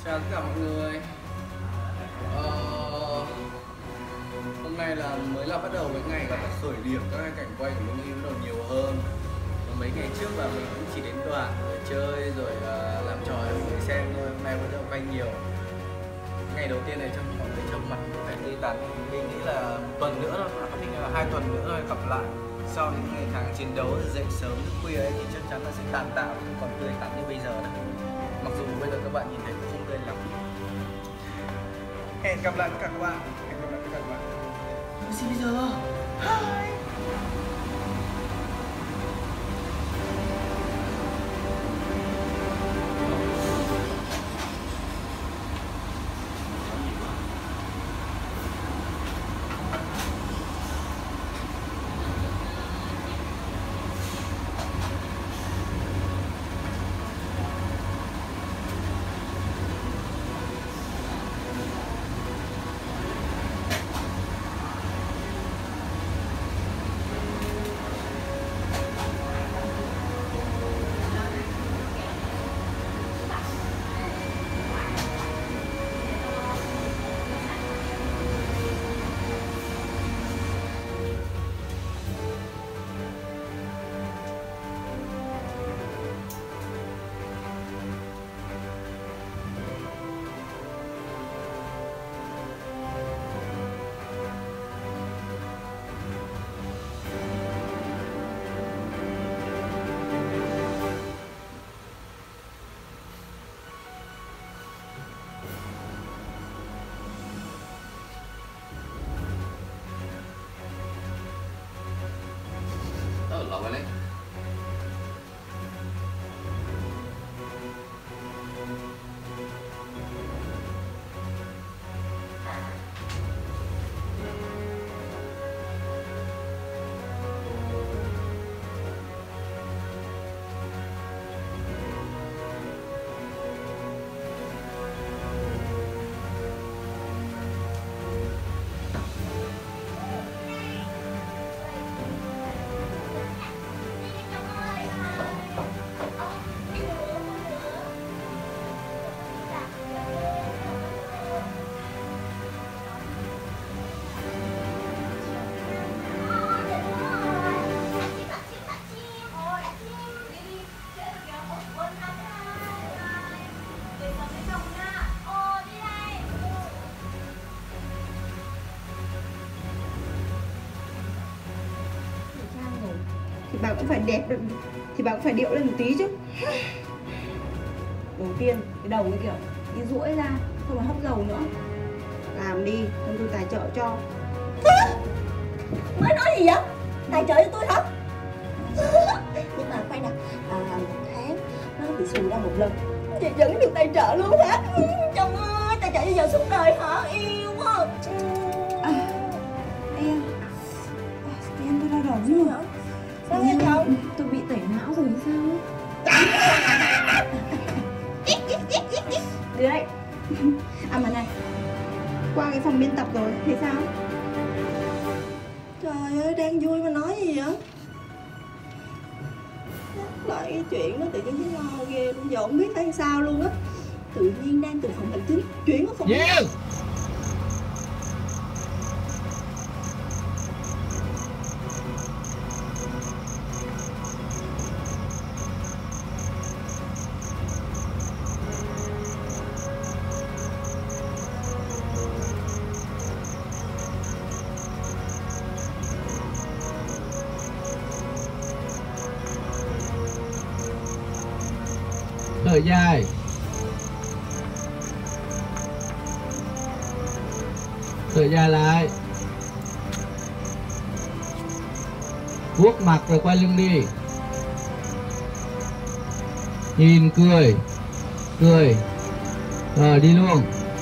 Chào tất cả mọi người. Hôm nay là mới là bắt đầu cái ngày gọi là khởi điểm các cái cảnh quay của mình bắt đầu nhiều hơn. Mấy ngày trước là mình cũng chỉ đến đoàn rồi chơi rồi làm trò cho mọi người xem thôi. Hôm nay bắt đầu quay nhiều. Ngày đầu tiên này mọi người trông mặt phải tươi tắn. Mình nghĩ là một tuần nữa thôi, mình nghĩ là 2 tuần nữa thôi gặp lại. Sau những ngày tháng chiến đấu dậy sớm thức khuya ấy, thì chắc chắn là sẽ tàn tạo, không còn tươi tắn như bây giờ đâu. Mặc dù bây giờ các bạn nhìn thấy cũng không tươi lắm. Hẹn gặp lại tất cả các bạn. Hẹn gặp lại tất cả các bạn. Gì bây giờ? Hi. Lộn rồi đấy. Thì bà cũng phải đẹp được, thì bà cũng phải điệu lên một tí chứ. Đầu tiên cái đầu cái kiểu đi duỗi ra, không phải hấp dầu nữa. Làm đi, xong tôi tài trợ cho. Mới nói gì vậy? Tài trợ cho tôi hả? Nhưng mà khoan nè, một tháng nó bị xù ra một lần, chị vẫn được tài trợ luôn hả? Chồng ơi, tài trợ cho giờ suốt đời hả? Yêu quá. Em tôi đau đầu chứ hả? Sao vậy chồng? Tôi bị tẩy não rồi hay sao? Đưa đây. À mà này, qua cái phòng biên tập rồi thì sao? Trời ơi, đang vui mà nói gì vậy? Nhắc lại cái chuyện đó tự nhiên thấy lo ghê luôn, giờ không biết phải sao luôn á. Tự nhiên đang từ phòng hành chính chuyển qua phòng biên tập. Thời dài. Thời dài lại. Vuốt mặt rồi quay lưng đi. Nhìn cười. Cười. Rồi đi luôn.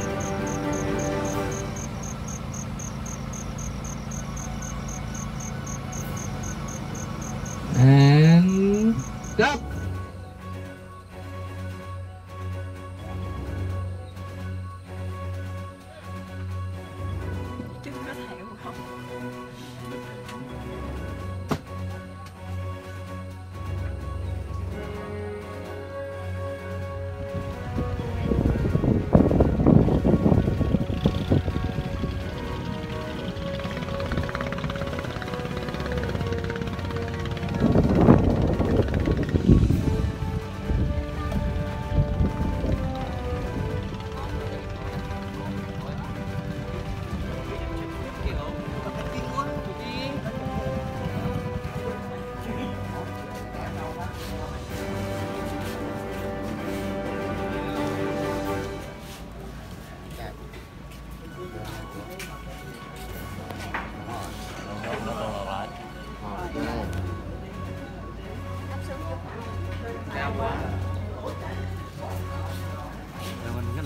And go.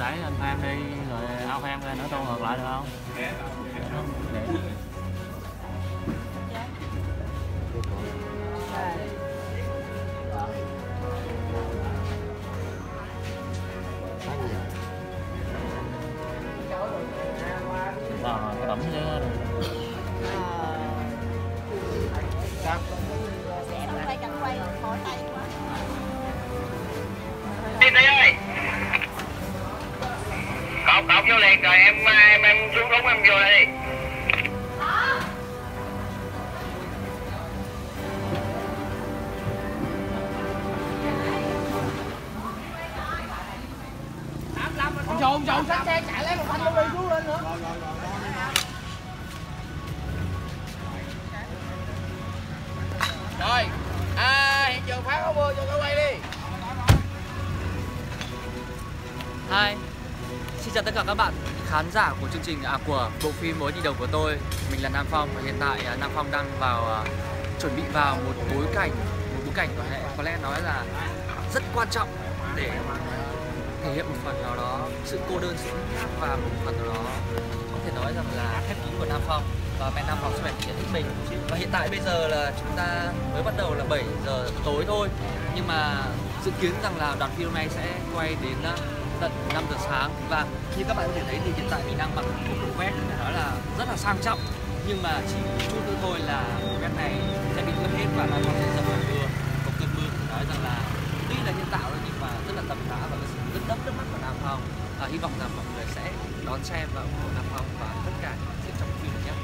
đẩy lên fan đi rồi ao fan ra nữa tô ngược lại được không? Để. Cái bấm chứ. Quay cảnh quay khỏi tay quá. Đi ơi, cột vô liền rồi em xuống đúng em vô đây đi. Ông trộn sát xe chạy lấy một thanh luôn đi xuống lên nữa. Rồi, hiện trường phát áo mưa cho tôi quay đi. Hi, xin chào tất cả các bạn khán giả của chương trình của bộ phim Mối Tình Đầu của tôi. Mình là Nam Phong và hiện tại Nam Phong đang chuẩn bị vào một bối cảnh có lẽ nói là rất quan trọng để thể hiện một phần nào đó sự cô đơn, sự và một phần nào đó có thể nói rằng là khép kín của Nam Phong, và mẹ Nam Phong sẽ phải thể hiện hết mình. Và hiện tại bây giờ là chúng ta mới bắt đầu là 7 giờ tối thôi, nhưng mà dự kiến rằng là đoạn phim này sẽ quay đến tận 5 giờ sáng. Và như các bạn có thể thấy thì hiện tại mình đang mặc một bộ vest phải nói là rất là sang trọng, nhưng mà chỉ chút nữa thôi là bộ vest này sẽ bị mất hết và Nam Phong sẽ dầm vào mưa. Có cơn mưa phải nói rằng là tuy là nhân tạo thôi nhưng mà rất là tầm tã và rất đẫm nước mắt của Nam Phong. Hy vọng rằng mọi người sẽ đón xem và ủng hộ Nam Phong và tất cả những diễn trong phim nhé.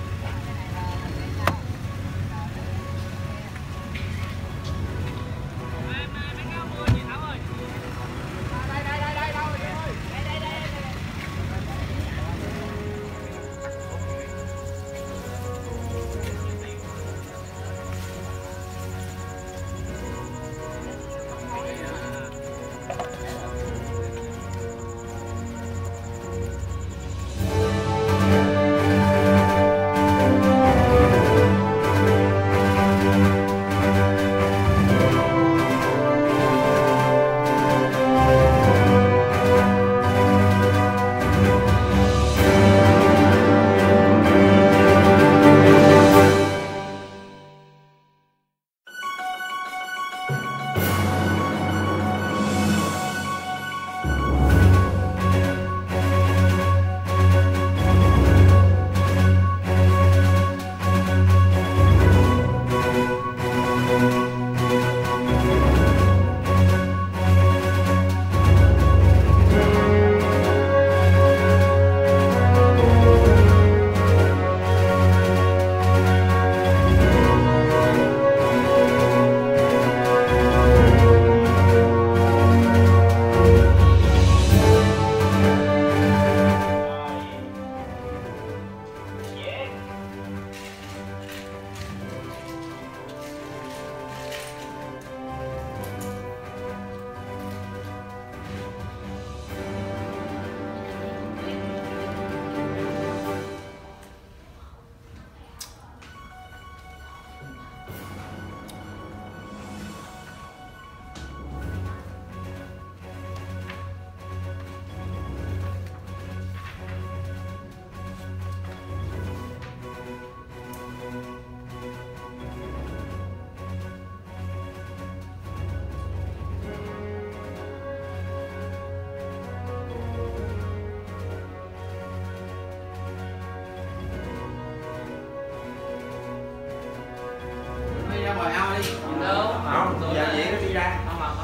Mời ao đi. Đâu? Không, giờ vậy nó đi ra. Không mặc.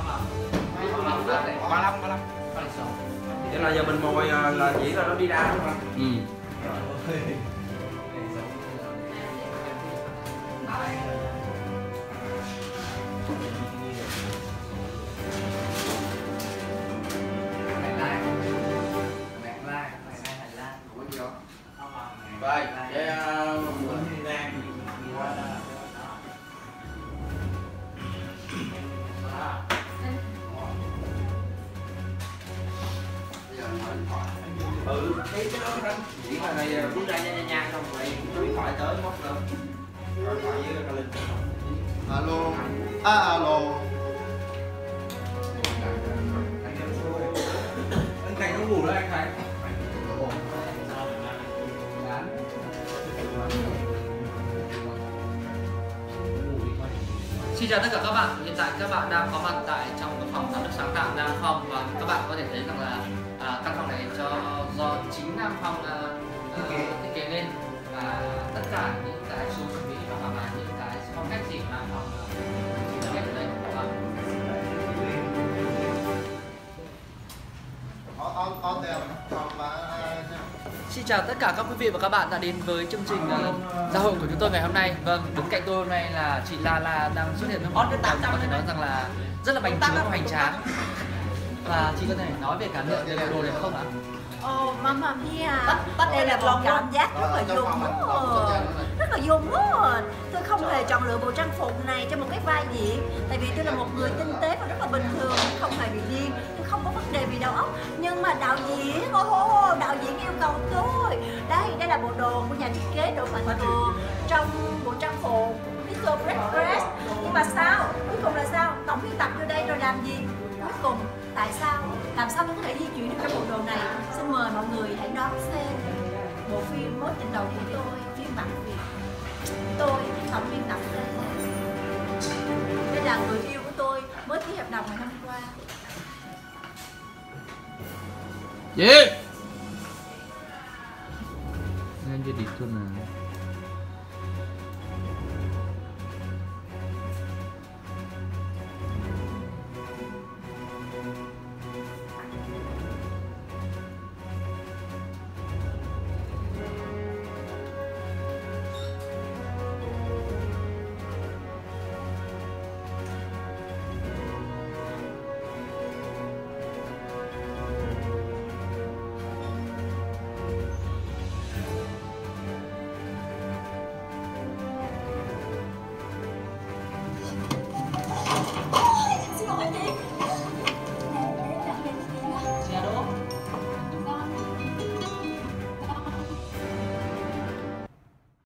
35. Vậy là giờ mình ngồi là chỉ là nó đi ra đúng không? Ừ. Rồi, cái đó chỉ là này rút ra nha xong rồi số điện thoại tới mất rồi. Rồi thoại với Ca Linh. Alo. Alo. Anh này nó buồn Xin chào tất cả các bạn. Hiện tại các bạn đang có mặt tại trong cái phòng giám đốc sáng tạo Nam Phong và các bạn có thể thấy rằng là căn phòng này do chính Nam Phong thiết kế lên và tất cả những cái số chuẩn bị và hoặc là những cái phong cách gì Nam Phong đã hết ở đây các bạn. Xin chào tất cả các quý vị và các bạn đã đến với chương trình giao hội của chúng tôi ngày hôm nay. Vâng, đứng cạnh tôi hôm nay là chị La đang xuất hiện trong có thể nói rằng là rất là bánh chướng hoành tráng. Và chị có thể nói về cảm nhận về bộ đồ này không ạ? Oh, Mamma Mia, đây là một cảm giác rất là dùng rất là dùng luôn. Tôi không hề chọn lựa bộ trang phục này cho một cái vai diễn, tại vì tôi là một người tinh tế và rất là bình thường, không hề bị điên, tôi không có vấn đề về đầu óc. Nhưng mà đạo diễn, đạo diễn yêu cầu tôi. Đây là bộ đồ của nhà thiết kế Đỗ Mạnh Cường trong bộ trang phục Visual Dress. Nhưng mà sao? Cuối cùng là sao? Tổng biên tập vô đây rồi làm gì? Cuối cùng tại sao? Làm sao tôi có thể di chuyển được trong bộ đồ này? Xin mời mọi người hãy đón xem bộ phim Mối tình đầu của tôi, phiên bản Việt. Tôi tổng biên tập đây. Đây là người yêu của tôi mới ký hợp đồng ngày hôm qua. Chị. Nên jadi itu nah.